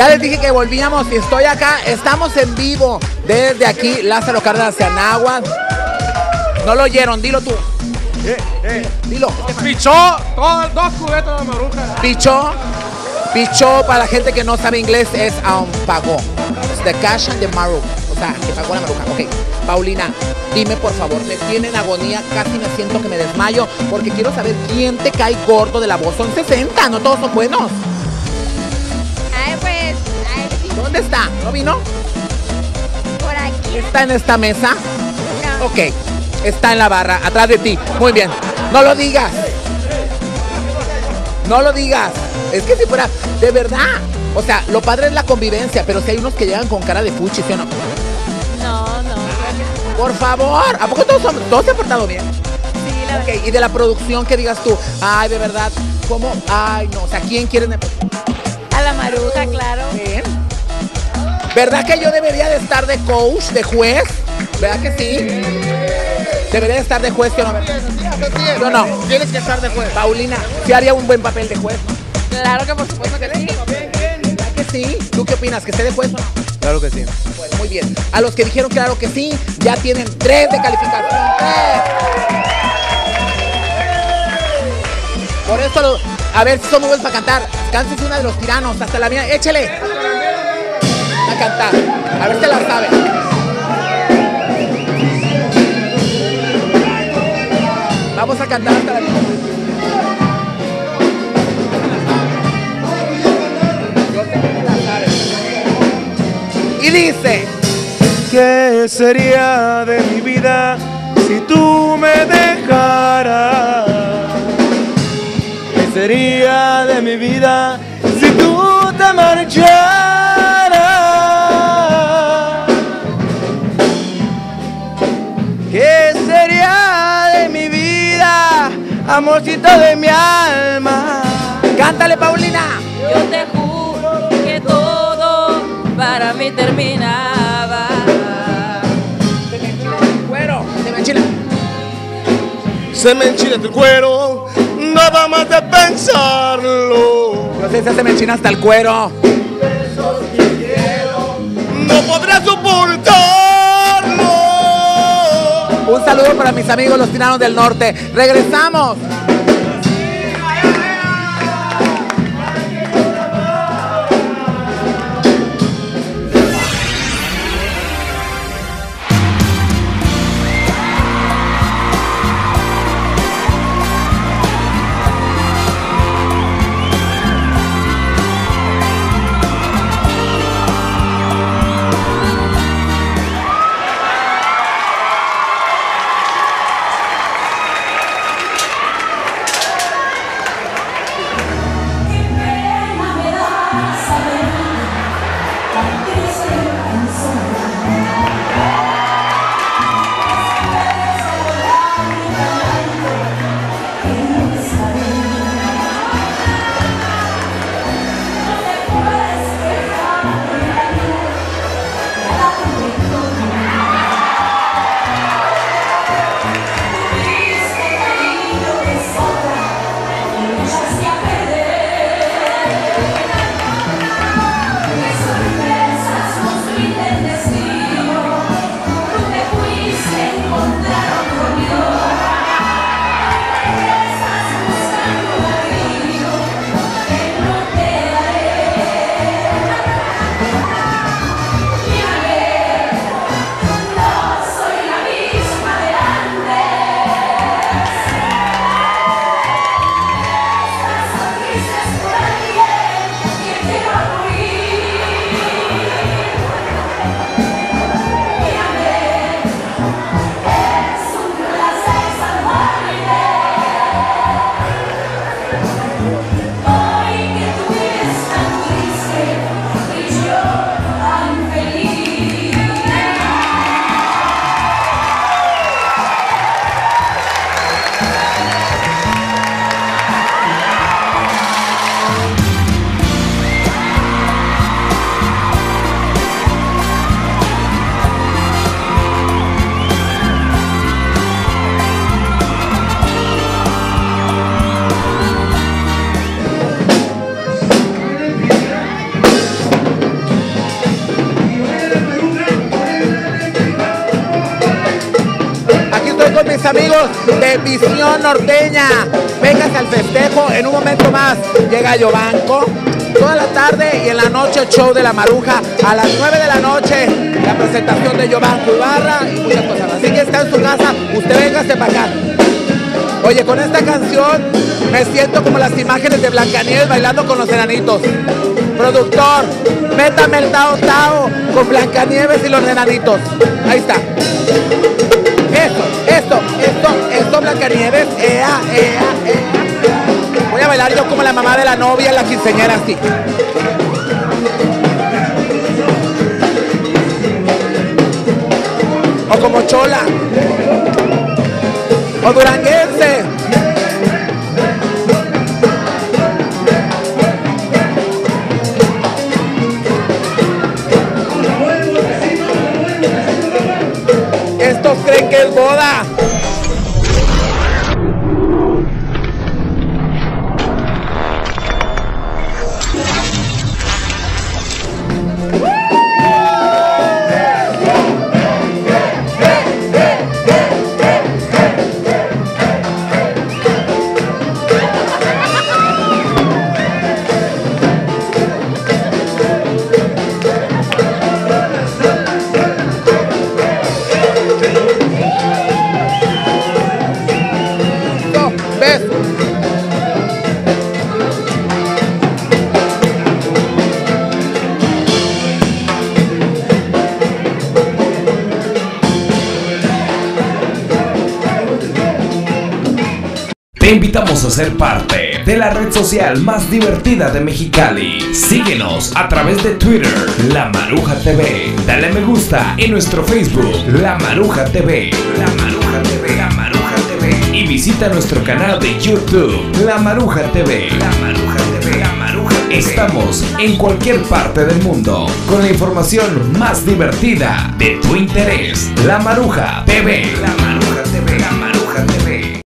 Ya les dije que volvíamos y estoy acá. Estamos en vivo desde aquí, Lázaro Cárdenas hacia Anáhuac. No lo oyeron, dilo tú. Dilo. Pichó, dos cubetas de maruja. Pichó, para la gente que no sabe inglés, es pagó. Es the cash and the maruja. O sea, que pagó la maruja. Ok. Paulina, dime por favor, me tiene en agonía, casi me siento que me desmayo, porque quiero saber quién te cae gordo de la voz. Son 60, no todos son buenos. Ay, pues, ¿Dónde está? ¿No vino? por aquí. ¿Está en esta mesa? No. Ok, está en la barra, atrás de ti. Muy bien, no lo digas. No lo digas. Es que si fuera, de verdad. O sea, lo padre es la convivencia, pero si hay unos que llegan con cara de fuchi, ¿sí o no? No. Por favor, ¿a poco todos se han portado bien? Sí, la verdad. Ok, y de la producción que digas tú, ay, de verdad, ¿cómo? Ay, no, o sea, ¿quién quiere? A la maruja, claro. Bien. ¿Verdad que yo debería de estar de coach, de juez? ¿Verdad que sí? Debería de estar de juez, ¿sí o no? Yo no. Tienes que estar de juez. Paulina, ¿sí haría un buen papel de juez? Claro que por supuesto que sí. ¿Verdad que sí? ¿Tú qué opinas? ¿Que esté de juez o no? Claro que sí. Pues muy bien. A los que dijeron claro que sí, ya tienen 3 de calificación. 3. Por eso, a ver si son muy buenos para cantar. Cántese una de los tiranos, hasta la mía. Échele. A cantar. A ver si la sabe. Vamos a cantar hasta la mía. Yo sé que la sabe. Y dice: ¿qué sería de mi vida si tú me dejaras? ¿Qué sería de mi vida si tú te marcharas? ¿Qué sería de mi vida, amorcito de mi alma? cántale, Paulina. Yo te juro que todo para mí terminaba. Cuero, se me enchila. Se me enchila el cuero, nada más de pensarlo. Yo sé, se me enchina hasta el cuero. No podré soportarlo. Un saludo para mis amigos los tiranos del norte. Regresamos. estoy con mis amigos de Visión Norteña. Véngase al festejo. En un momento más llega Yobanco. Toda la tarde y en la noche el show de La Maruja. A las 9 de la noche la presentación de Yobanco Ibarra y muchas cosas más. Así que está en su casa, usted véngase para acá. Oye, con esta canción me siento como las imágenes de Blancanieves bailando con los enanitos. Productor, métame el Tao Tao con Blancanieves y los enanitos. Ahí está. Esto, Blancanieves. Ea. Voy a bailar yo como la mamá de la novia en la quinceañera, así. O como Chola. O duranguense. Estos creen que es boda. Te invitamos a ser parte de la red social más divertida de Mexicali. Síguenos a través de Twitter, La Maruja TV. Dale me gusta en nuestro Facebook, La Maruja TV. La Maruja TV, La Maruja TV. Y visita nuestro canal de YouTube, La Maruja TV. La Maruja TV, La Maruja TV. Estamos en cualquier parte del mundo con la información más divertida de tu interés. La Maruja TV. La Maruja TV, La Maruja TV.